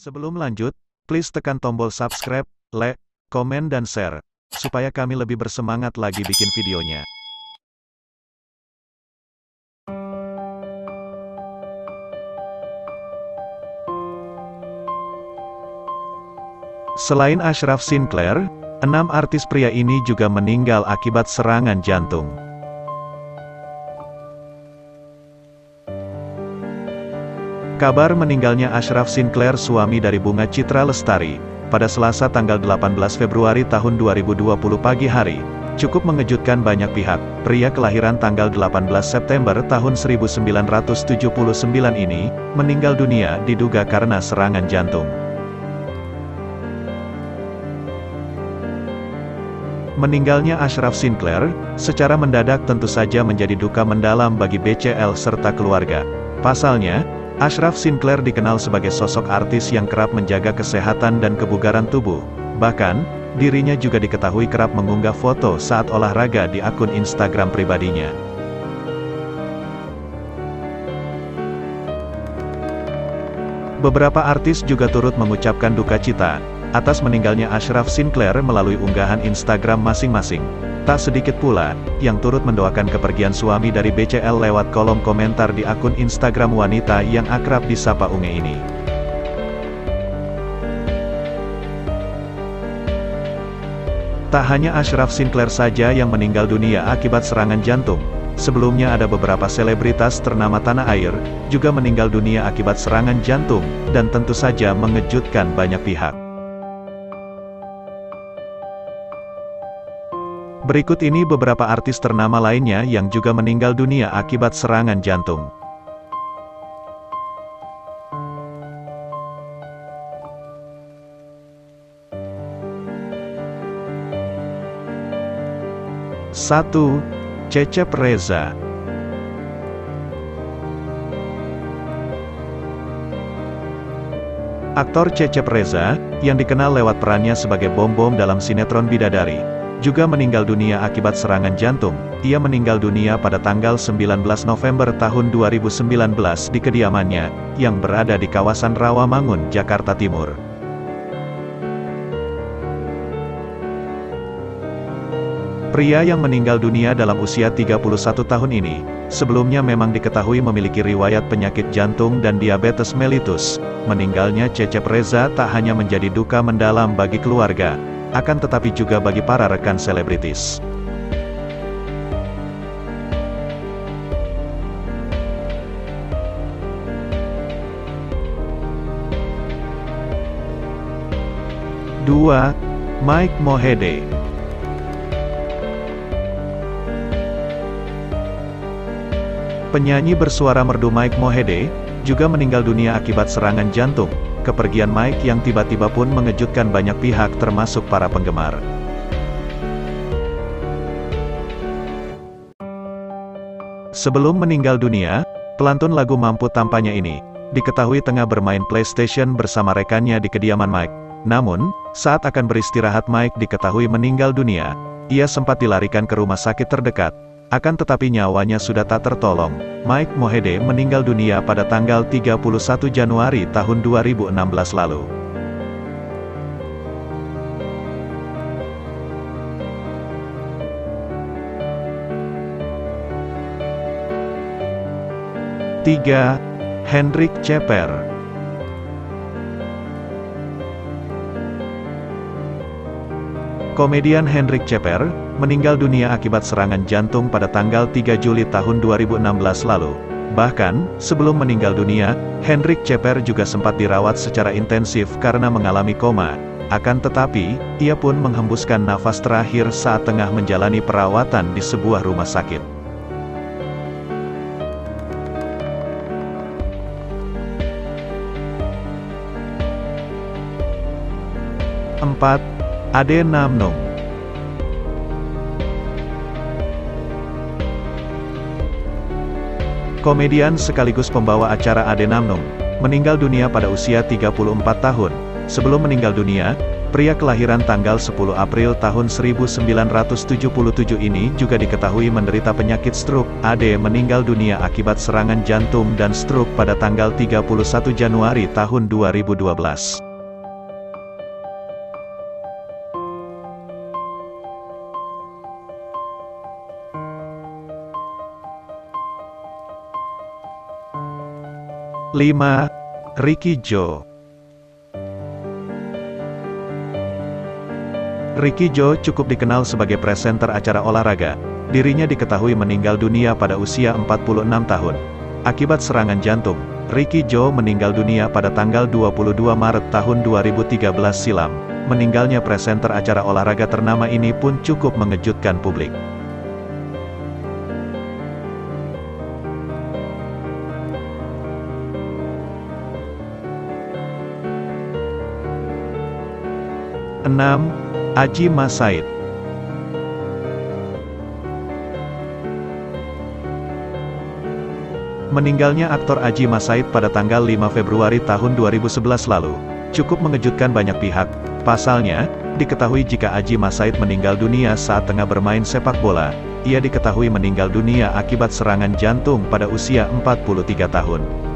Sebelum lanjut, please tekan tombol subscribe, like, komen dan share, supaya kami lebih bersemangat lagi bikin videonya. Selain Ashraf Sinclair, 6 artis pria ini juga meninggal akibat serangan jantung. Kabar meninggalnya Ashraf Sinclair, suami dari Bunga Citra Lestari, pada Selasa tanggal 18 Februari tahun 2020 pagi hari, cukup mengejutkan banyak pihak. Pria kelahiran tanggal 18 September tahun 1979 ini, meninggal dunia diduga karena serangan jantung. Meninggalnya Ashraf Sinclair, secara mendadak tentu saja menjadi duka mendalam bagi BCL serta keluarga. Pasalnya, Ashraf Sinclair dikenal sebagai sosok artis yang kerap menjaga kesehatan dan kebugaran tubuh. Bahkan, dirinya juga diketahui kerap mengunggah foto saat olahraga di akun Instagram pribadinya. Beberapa artis juga turut mengucapkan duka cita atas meninggalnya Ashraf Sinclair melalui unggahan Instagram masing-masing. Tak sedikit pula yang turut mendoakan kepergian suami dari BCL lewat kolom komentar di akun Instagram wanita yang akrab disapa Unge ini. Tak hanya Ashraf Sinclair saja yang meninggal dunia akibat serangan jantung. Sebelumnya ada beberapa selebritas ternama tanah air juga meninggal dunia akibat serangan jantung, dan tentu saja mengejutkan banyak pihak. Berikut ini beberapa artis ternama lainnya yang juga meninggal dunia akibat serangan jantung. Satu, Cecep Reza. Aktor Cecep Reza, yang dikenal lewat perannya sebagai Bom-Bom dalam sinetron Bidadari, juga meninggal dunia akibat serangan jantung. Ia meninggal dunia pada tanggal 19 November tahun 2019 di kediamannya, yang berada di kawasan Rawamangun, Jakarta Timur. Pria yang meninggal dunia dalam usia 31 tahun ini, sebelumnya memang diketahui memiliki riwayat penyakit jantung dan diabetes mellitus. Meninggalnya Cecep Reza tak hanya menjadi duka mendalam bagi keluarga, akan tetapi juga bagi para rekan selebritis. Dua, Mike Mohede. Penyanyi bersuara merdu Mike Mohede juga meninggal dunia akibat serangan jantung. Kepergian Mike yang tiba-tiba pun mengejutkan banyak pihak termasuk para penggemar. Sebelum meninggal dunia, pelantun lagu Mampu Tampanya ini diketahui tengah bermain PlayStation bersama rekannya di kediaman Mike. Namun, saat akan beristirahat Mike diketahui meninggal dunia. Ia sempat dilarikan ke rumah sakit terdekat, akan tetapi nyawanya sudah tak tertolong. Mike Mohede meninggal dunia pada tanggal 31 Januari tahun 2016 lalu. Tiga, Hendrik Ceper. Komedian Hendrik Ceper meninggal dunia akibat serangan jantung pada tanggal 3 Juli tahun 2016 lalu. Bahkan, sebelum meninggal dunia, Hendrik Ceper juga sempat dirawat secara intensif karena mengalami koma. Akan tetapi, ia pun menghembuskan nafas terakhir saat tengah menjalani perawatan di sebuah rumah sakit. Empat, Ade Namnung. Komedian sekaligus pembawa acara Ade Namnung meninggal dunia pada usia 34 tahun. Sebelum meninggal dunia, Pria kelahiran tanggal 10 April tahun 1977 ini juga diketahui menderita penyakit stroke. Ade meninggal dunia akibat serangan jantung dan stroke pada tanggal 31 Januari tahun 2012. Lima, Ricky Joe. Ricky Joe cukup dikenal sebagai presenter acara olahraga. Dirinya diketahui meninggal dunia pada usia 46 tahun. Akibat serangan jantung, Ricky Joe meninggal dunia pada tanggal 22 Maret tahun 2013 silam. Meninggalnya presenter acara olahraga ternama ini pun cukup mengejutkan publik. Enam, Adjie Massaid. Meninggalnya aktor Adjie Massaid pada tanggal 5 Februari tahun 2011 lalu, cukup mengejutkan banyak pihak. Pasalnya, diketahui jika Adjie Massaid meninggal dunia saat tengah bermain sepak bola. Ia diketahui meninggal dunia akibat serangan jantung pada usia 43 tahun.